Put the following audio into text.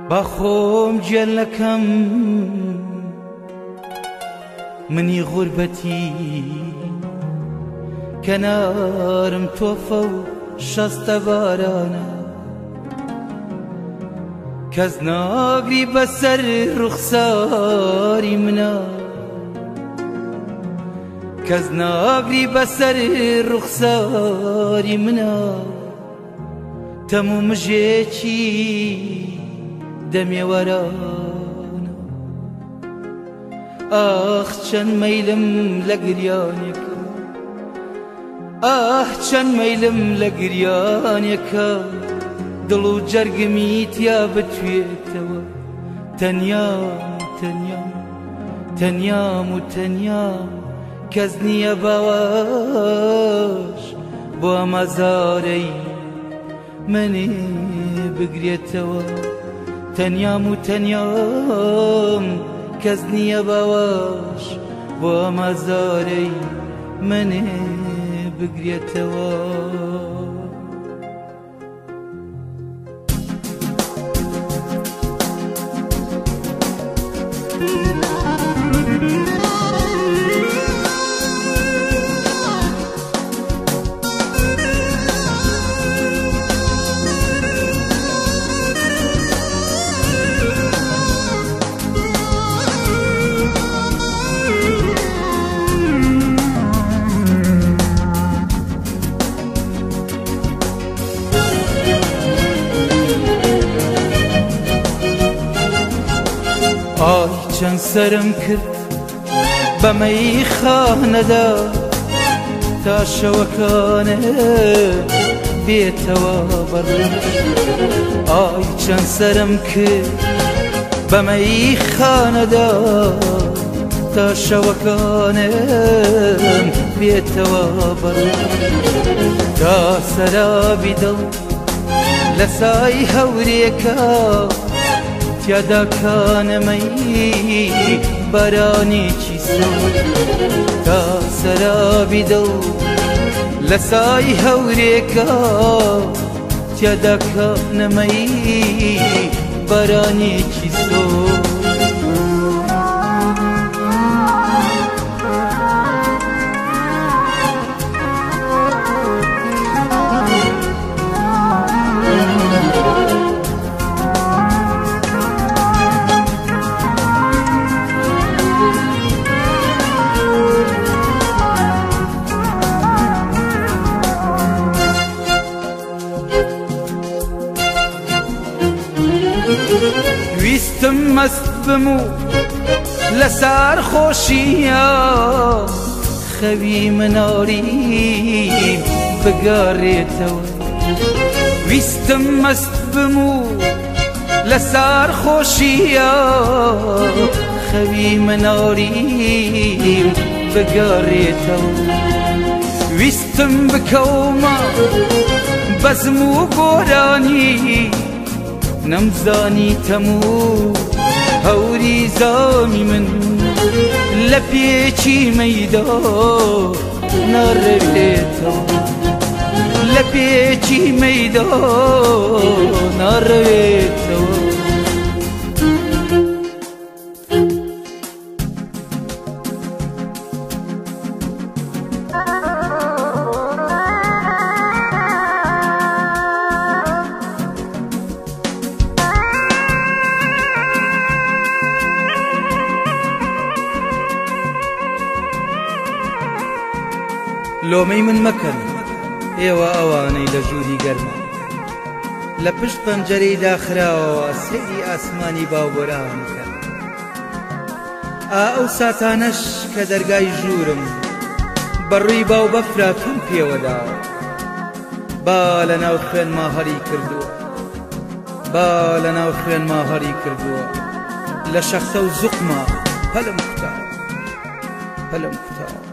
باخۆم گیان لەکەم منی غوربەتی کەنارم تۆفە و شەستە بارانە کەس ناگری بەسەر ڕوخساری منە کەس ناگری بەسەر ڕوخساری منە تەموو مژێکی دەمێوەرانە ئاخ چەند مەیلم لە گریانێکە ئاخ چەند مەیلم لە گریانێکە دڵ و جەرگمی تیا بتوێتەوە تەنیام تەنیام تەنیام و تەنیام کەس نییە باوەش بۆ ئەمەزارەی منێ بگرێتەوە تەنیام و تەنیام کەس نییە باوەش بۆ ئەمەزارەی منێ بگرێتەوە ئای چەند سەرم کرد بە مەیخانەدا تا شەوەکانە بێتەوە بەڕێ ئای چەند سەرم کرد بە مەیخانەدا تا شەوەکانە بێتەوە بەڕێ تا سەرابی دڵ لە سای هەورێکە تیادا کانەمەی بارانێکی سۆ تا سەرابی دڵ لە سای هەورێکە تیادا کانەمەی بارانێکی سۆ ویستم مەست بم و لە سەرخۆشیە خەوی مناڵیم بگەڕێتەوە ویستم مەست بم و لە سەرخۆشیە خەوی مناڵیم بگەڕێتەوە ویستم بکەومە بەزم و گۆرانی نەمزانی تەموو هەوری زامی من لە پێچی مەیدا ناڕەوێتەوە لە پێچی مەیدا ناڕەوێتەوە لۆمەی من مەکەن ئێوە ئەوانەی لە ژووری گەرمە لە پشت پەنجەرەی داخراوەوە سەیری ئاسمانی باوبۆرانەکەن ئەو ساتانەش کە دەرگای ژوورم بەڕووی باو بەفراتون پێوەداوە با لە ناو خوێنما هەری کردووە با لە ناو خوێنما هەری کردووە لە شەختە و زوقما پەلم کوتاوە پەلم کوتاوە